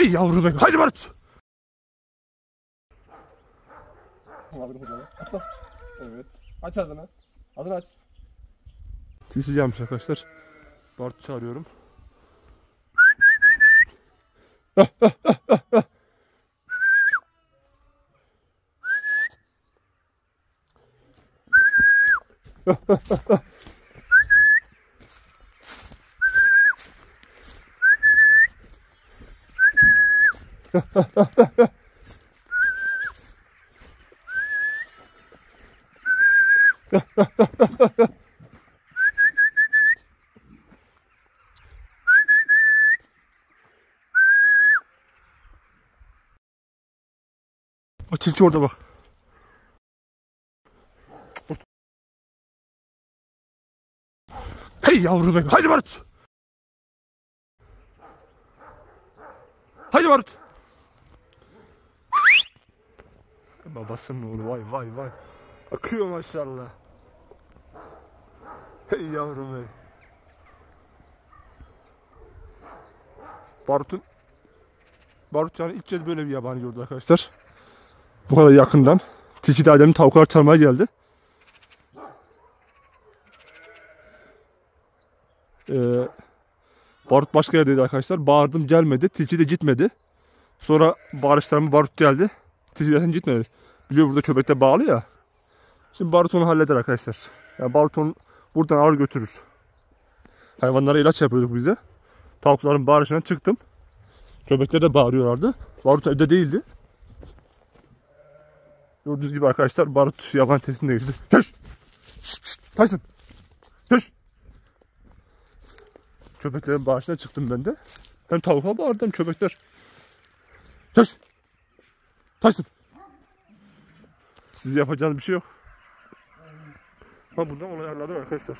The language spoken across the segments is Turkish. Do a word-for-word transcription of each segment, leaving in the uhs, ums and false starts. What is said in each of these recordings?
Hey yavrum benim. Haydi Barut. Evet. Aç ağzını. Ağzını aç. Tilki gelmiş arkadaşlar. Barut çağırıyorum. O tilki orada bak. Hey yavrum benim. Haydi Barut. Haydi Barut. Babasının oğlu, vay vay vay. Akıyor maşallah. Hey yavrum hey. Barut'un Barut yani ilk kez böyle bir yabani gördü arkadaşlar. Bu kadar yakından. Tilki de Adem'in tavuklar çalmaya geldi. Ee, Barut başka yerdeydi arkadaşlar. Bağırdım gelmedi. Tilki de gitmedi. Sonra bağırışlarıma Barut geldi. Tilki zaten gitmedi. Biliyor burada köpekte bağlı ya. Şimdi Barut onu halleder arkadaşlar. Yani Barut onu buradan ağır götürür. Hayvanlara ilaç yapıyorduk bize. Tavukların bağırışından çıktım. Köpekler de bağırıyorlardı. Barut evde değildi. Gördüğünüz gibi arkadaşlar Barut yaban testini geçti. Köş! Tyson! Köş! Köpeklerin bağışına çıktım ben de. Hem tavuğa bağırdım hem köpekler. Köş! Tyson! Siz yapacağınız bir şey yok. Ama buradan olay ayarladım arkadaşlar.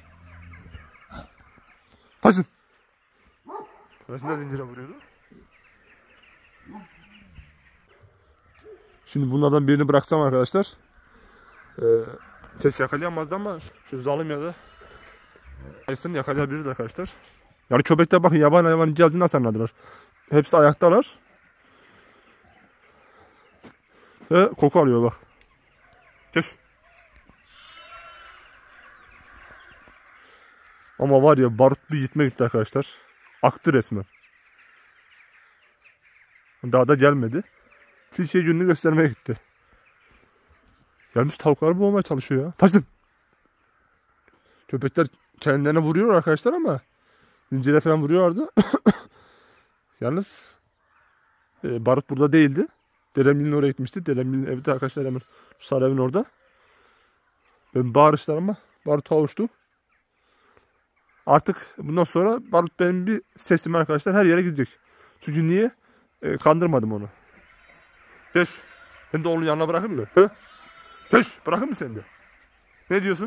Tyson! Burasında zincire vuruyordu. Şimdi bunlardan birini bıraksam arkadaşlar. Ee, keşke yakalayamazdı ama şu zalim ya da Tyson yakalayabiliriz arkadaşlar. Yani köpekler bakın yabani hayvanın geldiğini nasıl anladılar. Hepsi ayaktalar. Ve koku alıyor bak. Keş. Ama var ya Barut bir gitme gitti arkadaşlar. Aktı resmen. Daha da gelmedi. Tilkiye gününü göstermeye gitti. Gelmiş tavukları boğmaya çalışıyor ya. Tyson! Köpekler kendilerine vuruyor arkadaşlar ama zincire falan vuruyorlardı. Yalnız e, Barut burada değildi. Dedemgil'in oraya gitmişti. Dedemgil'in evde arkadaşlar hemen şu sarı evin orada. Ben bağırışlarıma Barut kavuştu. Artık bundan sonra Barut benim bir sesim arkadaşlar her yere gidecek. Çünkü niye? E, kandırmadım onu. Geç. Ben de onun yanına bırakayım mı? He? Geç. Bırakayım mı sen de? Ne diyorsun?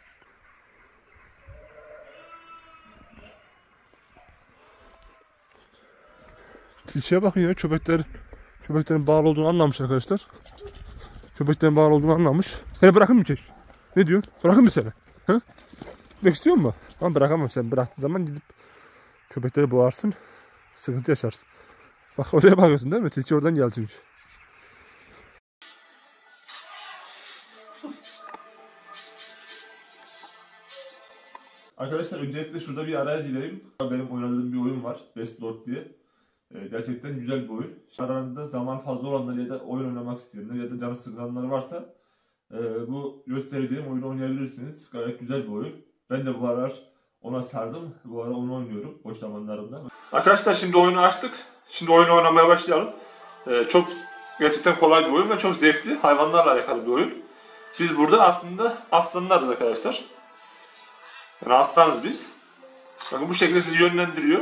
Tilkiye bakın ya, köpekler köpeklerin bağlı olduğunu anlamış arkadaşlar. Köpeklerin bağlı olduğunu anlamış. Seni bırakayım mı Keş? Ne diyorsun? Bırakayım mı seni? He? Gitmek istiyor musun? Ama bırakamam, sen bıraktığın zaman gidip köpekleri boğarsın. Sıkıntı yaşarsın. Bak oraya bakıyorsun değil mi? Tilki oradan gelecekmiş. Arkadaşlar öncelikle şurada bir araya gireyim. Benim oynadığım bir oyun var. Best Lord diye. Ee, gerçekten güzel bir oyun. Aranızda zaman fazla olanlar ya da oyun oynamak isteyenler ya da canı sıkılanlar varsa e, bu göstereceğim oyunu oynayabilirsiniz. Gayet güzel bir oyun. Ben de bu aralar ona sardım. Bu ara onu oynuyorum boş zamanlarımda. Arkadaşlar şimdi oyunu açtık. Şimdi oyunu oynamaya başlayalım. Ee, çok gerçekten kolay bir oyun ve çok zevkli. Hayvanlarla alakalı bir oyun. Biz burada aslında aslanlarız arkadaşlar. Yani aslanız biz. Bakın bu şekilde sizi yönlendiriyor.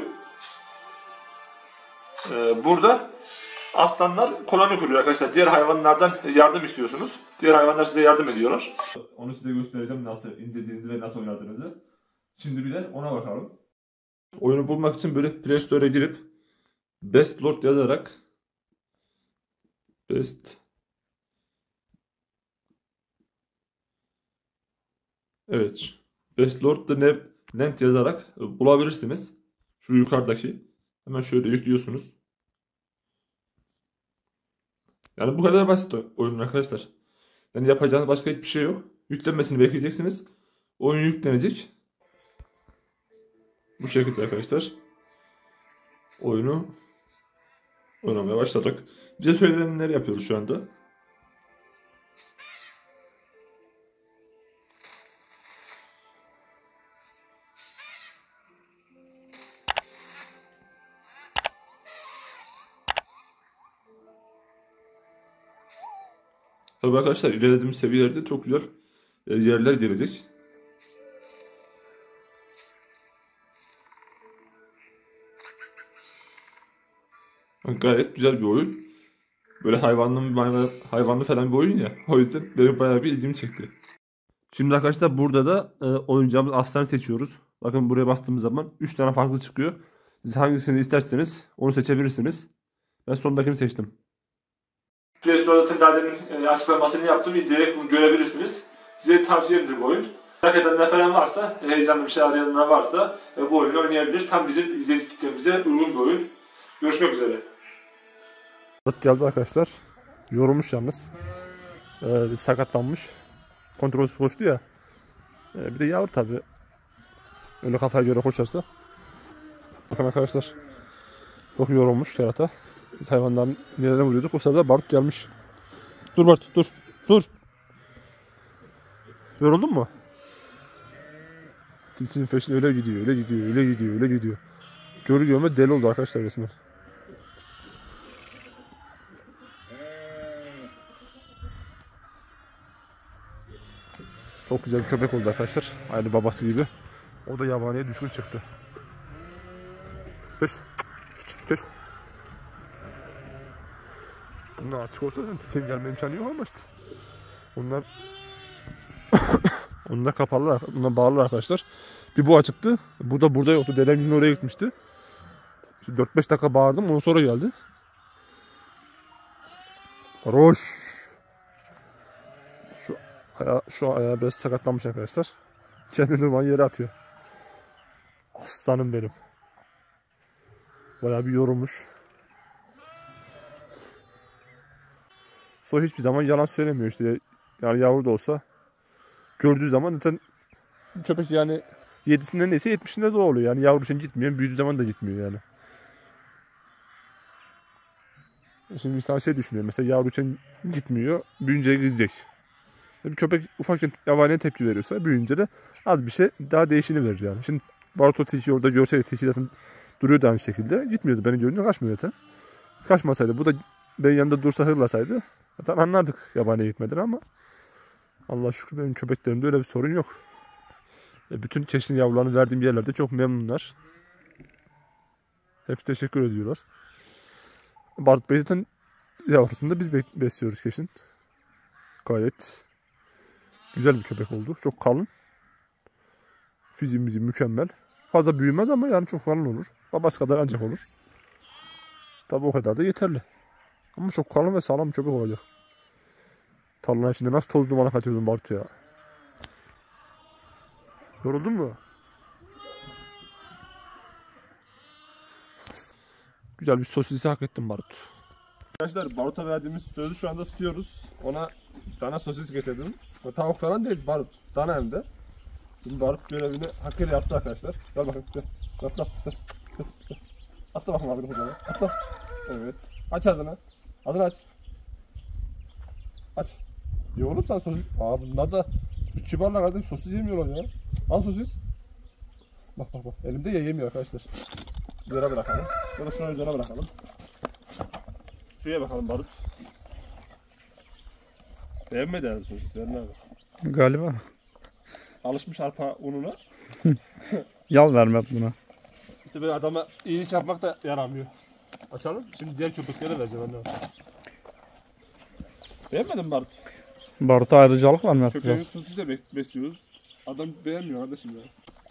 Ee, burada aslanlar koloni kuruyor arkadaşlar. Diğer hayvanlardan yardım istiyorsunuz. Diğer hayvanlar size yardım ediyorlar. Onu size göstereceğim nasıl indirdiğinizi ve nasıl oynadığınızı. Şimdi bir de ona bakalım. Oyunu bulmak için böyle Play Store'a girip Best Lord yazarak Best Evet. Best Lord the Land yazarak bulabilirsiniz. Şu yukarıdaki. Hemen şöyle yüklüyorsunuz. Yani bu kadar basit oyun arkadaşlar. Yani yapacağınız başka hiçbir şey yok. Yüklenmesini bekleyeceksiniz. Oyun yüklenecek. Bu şekilde arkadaşlar. Oyunu oynamaya başladık. Bize söylenenleri yapıyoruz şu anda. Tabii arkadaşlar ilerlediğimiz seviyelerde çok güzel yerler gelecek. Gayet güzel bir oyun. Böyle hayvanlı, hayvanlı falan bir oyun ya. O yüzden benim bayağı bir ilgimi çekti. Şimdi arkadaşlar burada da e, oynayacağımız aslanı seçiyoruz. Bakın buraya bastığımız zaman üç tane farklı çıkıyor. Siz hangisini isterseniz onu seçebilirsiniz. Ben sondakini seçtim. Play Store'da daha demin açıklamasını yaptım. Direkt bunu görebilirsiniz. Size tavsiye ederim bu oyun. Merak edenler falan varsa, heyecanlı bir şey arayanlar varsa bu oyunu oynayabilir. Tam bizim izleyici kitlemize uygun bir oyun. Görüşmek üzere. Geldi arkadaşlar. Yorulmuş yalnız. Ee, bir sakatlanmış. Kontrolsüz koştu ya. Ee, bir de yavru tabi. Öyle kafaya göre koşarsa. Bakın arkadaşlar. Çok yorulmuş kerata. Biz hayvanların nereden vuruyorduk. O sırada Barut gelmiş. Dur Barut dur. Dur. Yoruldun mu? Tilkinin peşinde öyle gidiyor. Öyle gidiyor. Öyle gidiyor. Öyle gidiyor. Görü görmez deli oldu arkadaşlar resmen. Çok güzel bir köpek oldu arkadaşlar. Aynı babası gibi. O da yabaniye düşkün çıktı. Pes. Pes. Bunlar açık olsa senin gelme imkanı yok ama işte. Bunlar Onlar kapalı, bunlar bağlı arkadaşlar. Bir bu açıktı. Bu da burada yoktu. Dedem yine oraya gitmişti. dört beş dakika bağırdım. Ondan sonra geldi. Roş. Şu ayağı, şu ayağı biraz sakatlanmış arkadaşlar. Kendini durmadan yere atıyor. Aslanım benim. Bayağı bir yorulmuş. Sonra hiçbir zaman yalan söylemiyor işte. Yani yavru da olsa gördüğü zaman zaten köpek yani yedisinde neyse yetmişinde de oluyor. Yani yavru için gitmiyor. Büyüdüğü zaman da gitmiyor yani. Şimdi bir şey düşünüyorum. Mesela yavru için gitmiyor. Büyüyünce gidecek. Bir köpek ufakken yabaniye tepki veriyorsa büyüyünce de az bir şey daha değişini verir yani. Şimdi Barto tilki orada görseydi tilki zaten duruyordu aynı şekilde. Gitmiyordu. Beni görünce kaçmıyor zaten. Kaçmasaydı bu da benim yanında dursa hırlasaydı zaten anlardık yabaniye gitmeden ama Allah şükür benim köpeklerimde öyle bir sorun yok. E bütün keşin yavrularını verdiğim yerlerde çok memnunlar. Hepsi teşekkür ediyorlar. Barut Bey zaten yavrusunu da biz besliyoruz keşin. Gayet güzel bir köpek oldu. Çok kalın. Fiziğimizi mükemmel. Fazla büyümez ama yani çok kalın olur. Babası kadar ancak olur. Tabi o kadar da yeterli. Ama çok kalın ve sağlam bir köpek olacak. Tarlanın içinde nasıl toz dumana kaçıyordun Bartu ya. Yoruldun mu? Güzel bir sosisi hak ettin Barut. Arkadaşlar Barut'a verdiğimiz sözü şu anda tutuyoruz. Ona dana sosis getirdim. O tavuk falan değil Barut. Dana hem de. Şimdi Barut görevini hakkıyla yaptı arkadaşlar. Gel bakın. Gel. Atla. Atla. Atla bakın abi. Atla. Evet. Aç ağzını. Ağzını aç. Aç. Ye oğlum sen sosis. Aa bunlar da kibarlar kardeşim. Sosis yemiyorlar ya. Al sosis. Bak bak bak. Elimde ye yemiyor arkadaşlar. Yere bırakalım. Ya da şunu üzerine bırakalım. Şuraya bakalım Barut. Sevmedi herhalde sosis. Yerine Galiba. Alışmış arpa ununa. Yal vermez buna. İşte böyle adama iyilik yapmak da yaramıyor. Açalım. Şimdi diğer köpeklere vereceğim anne. Beğenmedin mi Barut? Barut'a ayrıcalık var mı? Köpeğin sosisle besliyoruz. Adam beğenmiyor kardeşim ya.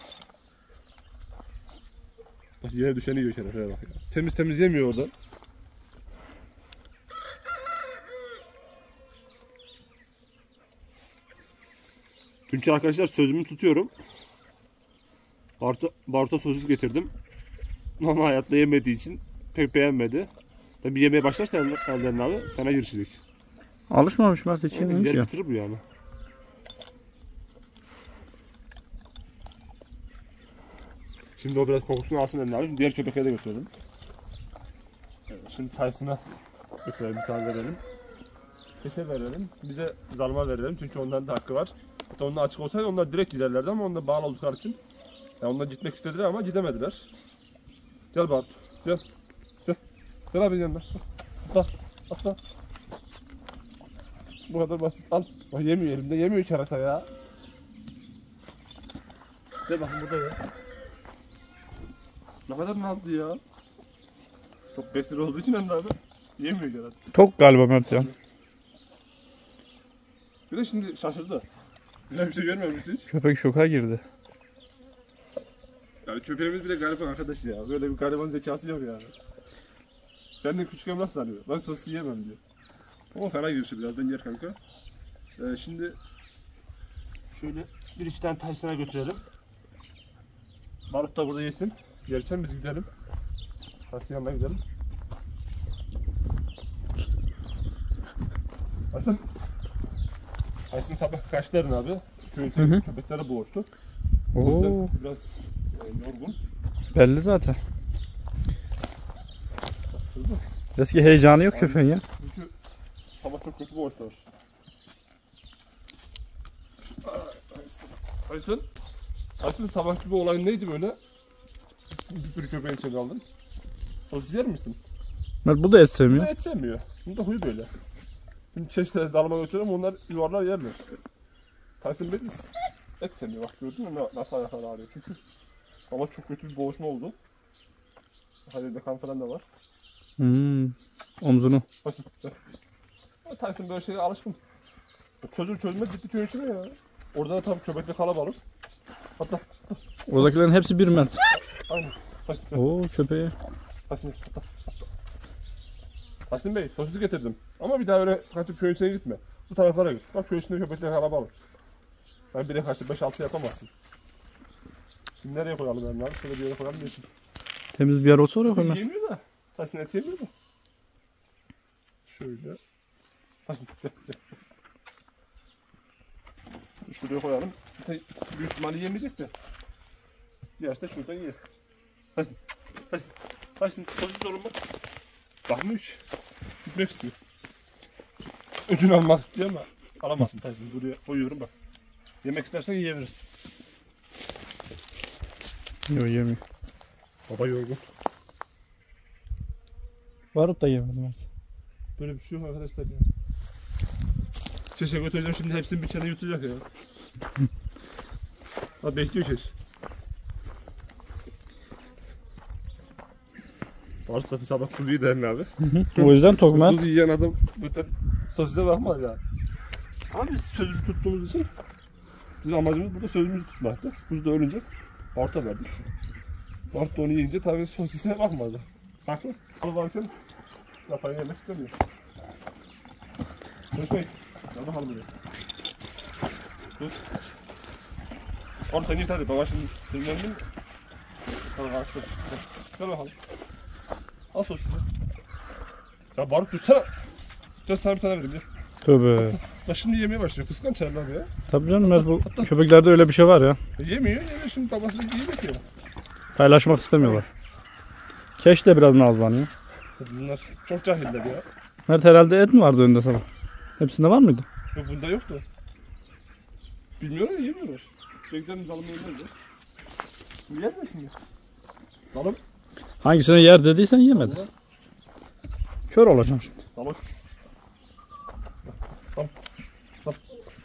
Bak yere düşeni yiyor şerefine bak ya. Temiz temiz yemiyor oradan. Çünkü arkadaşlar sözümü tutuyorum. Barut'a Barut'a sosis getirdim. Ama hayatta yemediği için pek beğenmedi. Tabii bir yemeye başlarsa ellerin abi fena girişecek. Alışmamış Mert hiç Yani yememiş yer ya. bitirir bu yani. Şimdi o biraz kokusunu alsın eline abi. Şimdi diğer köpeklere de götürelim. Evet, şimdi Tyson'a götürelim, bir tane verelim. Keşe verelim, bir de Zalım'a verelim çünkü onların da hakkı var. Hatta onlar açık olsaydı onlar direkt giderlerdi ama onlar bağlı oldukları için. Yani onlar gitmek istediler ama gidemediler. Gel Bart, gel. Gel, gel abi yanına. Atla, atla. Bu kadar basit, al. Bak yemiyor elimde, yemiyor kerata ya. Gel bakın burada ya. Ne kadar nazlı ya. Çok besir olduğu için hem de abi yemiyor kerata. Tok galiba Mert ya. Bir de şimdi şaşırdı. Güzel bir şey görmemişti hiç. Köpek şoka girdi. Yani köpeğimiz bile gariban arkadaş ya. Böyle bir gariban zekası yok yani. Kendini küçük emlak sanıyor. Ben sosu yiyemem diyor. Ama fena girişi birazdan yer kanka. Ee, şimdi şöyle bir iki tane Tyson'a götürelim. Barut da burada yesin. Gerçekten biz gidelim. Tyson yanına gidelim. Tyson Tyson sabah kaçların abi? Köyün Hı hı. köpekleri boğuştu. O Oo, yüzden biraz e, yorgun. belli zaten. Şurada. Eski heyecanı yok köpeğin ya. Çünkü sabah çok kötü boğuştular. Tyson, Tyson sabahki bu olay neydi böyle? Bir sürü köpeğin içine aldın. Sosis yer misin? Mert bu da et Bu sevmiyor. da et sevmiyor. Bunun da huyu böyle. Şimdi çeşitleri zalıma götürüyorum onlar yuvarlar yerler. Tyson benim et sevmiyor. Bak gördün mü nasıl ayakları ağrıyor. Çünkü sabah çok kötü bir boğuşma oldu. Halil'de kan falan da var. Hmm, omzunu. Tyson, Tyson böyle şeye alışkın. Çözür çözmez gitti köyün içine ya. Orada da tam köpekle kalabalık. Hatta Oradakilerin hepsi bir Mert. aynen. Tyson, Oo köpeğe. Tyson, hatta. Tyson Bey sosis getirdim. Ama bir daha öyle kaçıp köyün içine gitme. Bu taraflara git. Bak köyün içinde köpekle kalabalık. Ben bire kaçtı beş altı yapamazsın. Şimdi nereye koyalım yani abi? Şöyle bir yere koyalım yesin. Temiz bir yer olsa oraya koy Mert. Yemiyor da. Tyson et yemiyor da. Şöyle. Tyson gel gel. Şuraya koyalım. Büyük ihtimalle yemeyecek de. Yerse şuradan yesin. Tyson. Tyson. Tyson. Sosis sorun bak. Bakmış. Gitmek istiyor. Ödün almak istiyor ama alamazsın Tyson. Buraya koyuyorum bak. Yemek istersen yiyebilirsin. Yok yemiyor. Baba yorgun. Barut da yemedi Mert. Böyle bir şey yok arkadaşlar ya. Çeşe götüreceğim şimdi hepsini bir kere yutacak ya. Ha bekliyor çeş. Barut zaten sabah kuzu yedi abi. O yüzden tok Mert. Kuzu yiyen adam bütün sosise bakmaz ya. Ama biz sözümüzü tuttuğumuz için bizim amacımız burada sözümüzü tutmaktı. Kuzu da ölünce Barut'a verdik. Barut da onu yiyince tabii sosise bakmadı. Haklı. Ama varken yapayı yemek istemiyor. Görüşmeyin. Gel bakalım buraya. Dur. Oğlum sen git hadi. Baba şimdi sinirlendin mi? Hadi karıştır. Gel bakalım. Al sosisi. Ya Barut dursana. Biraz sana bir tane vereyim. Gel. Tövbe. Ya şimdi yemeye başlıyor. Kıskanç herhalde abi ya. Tabii canım Mert bu köpeklerde öyle bir şey var ya. E, yemiyor. Yemiyor. Şimdi babası yiyecek ya. Paylaşmak istemiyorlar. Keş de biraz nazlanıyor. Bunlar çok cahiller ya. Mert herhalde et mi vardı önünde sana? Hepsinde var mıydı? Yok bunda yoktu. Bilmiyorum ya yemiyorlar. Sürekli zalım yerler de. Yer mi şimdi? Zalım. Hangisine yer dediysen yemedi. Kör olacağım şimdi. Zalım. Tamam. Tamam.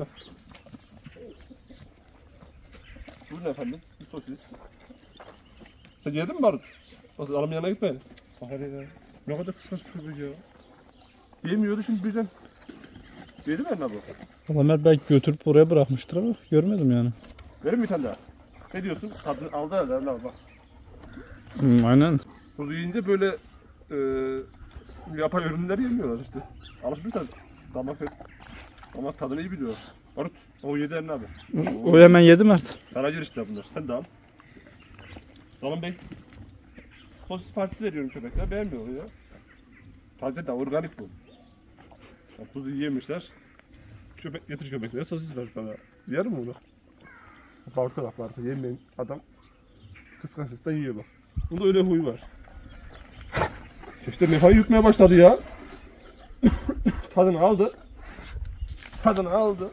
Buyurun efendim. Bir sosis. Sen yedin mi Barut? Bak alım yanına gitmeyin. Bak hele ya. Ne kadar kıskanç bir köpek ya. Yemiyordu şimdi birden. Yedi mi Erna bu? Valla Mert belki götürüp oraya bırakmıştır ama görmedim yani. Verin bir tane daha. Ne diyorsun? Tadını aldı herhalde Erna bak. Hmm, aynen. Kuzu yiyince böyle e, yapay ürünleri yemiyorlar işte. Alışmışlar. Damak et. Ama tadını iyi biliyor. Barut. O yedi Erna abi. O hemen yedi Mert. Karacır işte bunlar. Sen de al. Zalım Bey. Sosis partisi veriyorum köpekler. Beğenmiyor ya. Taze de organik bu. Ya, kuzu yemişler. Köpek getir köpeklere sosis ver sana. Yer mi onu? Barta bak barta yemeyin. Adam kıskançlıktan yiyor bak. Bunda öyle huy var. İşte mefayı yutmaya başladı ya. Tadını aldı. Tadını aldı.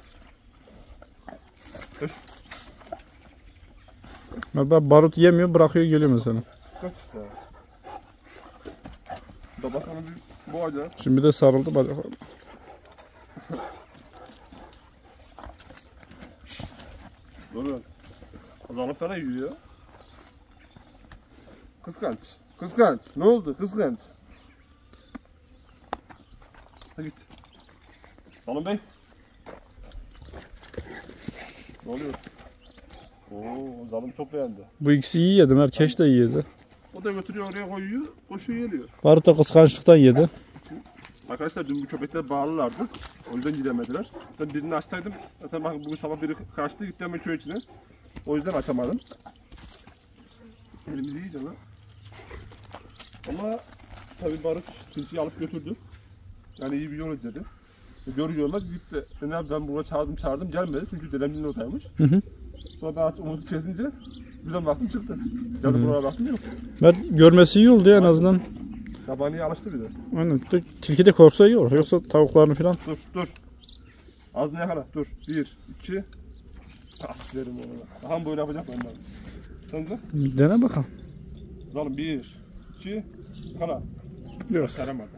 Öş. Ben barut yemiyor, bırakıyor geliyor mesela. Kıskanç işte. Babasını bir boğacak. Şimdi bir de sarıldı bacaklarına. Doğru. Azalım falan yiyor ya. Kıskanç. Kıskanç. Ne oldu? Kıskanç. Hadi git. Salım Bey. Ne oluyor? Oo, Zalim çok beğendi. Bu ikisi iyi yedi, Merkeş de iyi yedi. O da götürüyor oraya koyuyor, koşuyor geliyor. Barut da kıskançlıktan yedi. Arkadaşlar dün bu köpekler bağlılardı. O yüzden gidemediler. Ben birini açsaydım, zaten bak bugün sabah biri kaçtı gitti hemen köy içine. O yüzden açamadım. Elimizi yiyeceğiz lan. Ama tabii Barut tilkiyi alıp götürdü. Yani iyi bir yol izledi. Gör görmez gitti. Ben, ben buraya çağırdım çağırdım gelmedi çünkü dedeminin oradaymış. Hı hı. Sonra daha umudu kesince birden baktım çıktı. Geldi buraya baktım yok. Ben görmesi iyi oldu ya en azından. Yabaniye alıştı bir de. Aynen. Bir de tilki de korksa iyi olur. Yoksa tavuklarını falan. Dur dur. Ağzını yakala dur. Bir, iki. Ah derim ona. Aha böyle yapacak benden. Sen de. Dene bakalım. Zalim bir, iki. Yakala. Yok. Saramadı.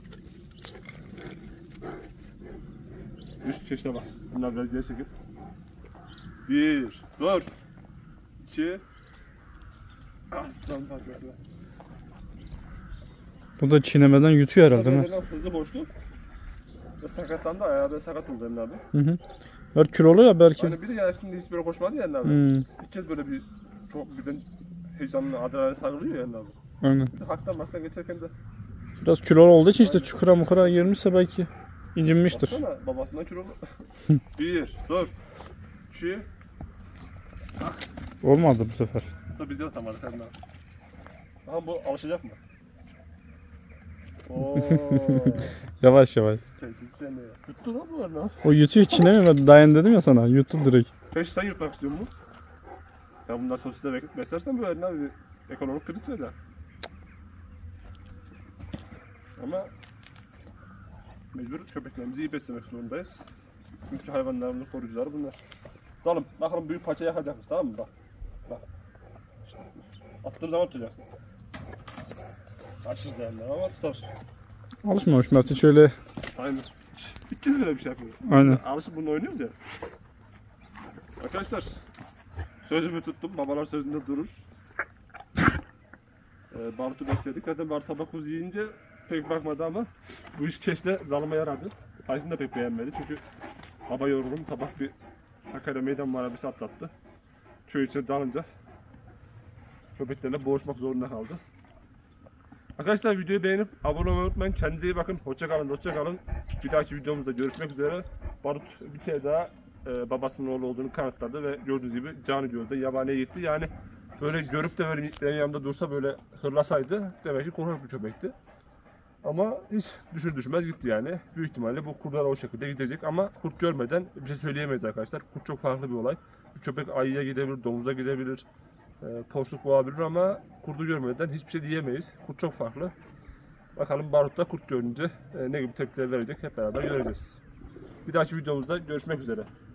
Üst çeşite bak. Bunlar biraz geri çekil. Bir, dur. İki. Aslan parçası. Bu da çiğnemeden yutuyor herhalde. Mert. Tabii hızlı boştu. Ve sakatlandı, ayağı da sakat oldu Emin abi. Hı hı. Belki kilolu ya belki. Hani biri ya şimdi hiç böyle koşmadı ya Emin abi. Hmm. İlk kez böyle bir çok birden heyecanlı adrenalin sarılıyor ya Emin abi. Aynen. Bir de haktan haktan geçerken de Biraz kilolu olduğu için işte çukura mukura girmişse belki incinmiştir. baksana babasından kilolu. Bir, dur. İki. Olmadı bu sefer. Da biz de atamadık Emin abi. Aha bu alışacak mı? Ooo. Yavaş yavaş. Sevgili seni. Yuttu lan bu arada. O yutuyor çiğnemiyor. Ben dayan dedim ya sana. Yuttu direkt. Peş sen yutmak istiyor mu? Ya bunlar sosisle bek- beslersen böyle abi bir ekonomik kriz öyle. Ama mecbur köpeklerimizi iyi beslemek zorundayız. Çünkü hayvanlarımızın koruyucuları bunlar. Zalim bakalım büyük paça yakacakmış tamam mı? Bak. Bak. İşte, attığın zaman tutacaksın. Açır derler ama tutar. Alışmamış Mert'in şöyle. Aynen. İlk kez böyle bir şey yapıyoruz. Aynen. Alışıp bunu oynuyoruz ya. Arkadaşlar sözümü tuttum. Babalar sözünde durur. Ee, Barut'u besledik. Zaten Barut sabah kuzu yiyince pek bakmadı ama bu iş keşke Zalim'e yaradı. Tyson da pek beğenmedi çünkü baba yorgunum. Sabah bir Sakarya meydan muharebesi atlattı. Köy içine dalınca köpeklerle boğuşmak zorunda kaldı. Arkadaşlar videoyu beğenip abone olmayı unutmayın. Kendinize iyi bakın. Hoşça kalın, hoşça kalın. Bir dahaki videomuzda görüşmek üzere. Barut bir kere daha e, babasının oğlu olduğunu kanıtladı ve gördüğünüz gibi canı gölde yabaniye gitti. Yani böyle görüp de böyle benim yanımda dursa böyle hırlasaydı demek ki korkak bir köpekti. Ama hiç düşür düşmez gitti yani. Büyük ihtimalle bu kurtlar o şekilde gidecek ama kurt görmeden bir şey söyleyemeyiz arkadaşlar. Kurt çok farklı bir olay. Bir köpek ayıya gidebilir, domuza gidebilir. E, porsuk boğabilir ama kurdu görmeden hiçbir şey diyemeyiz. Kurt çok farklı. Bakalım Barut'ta kurt görünce e, ne gibi tepkiler verecek hep beraber göreceğiz. Bir dahaki videomuzda görüşmek üzere.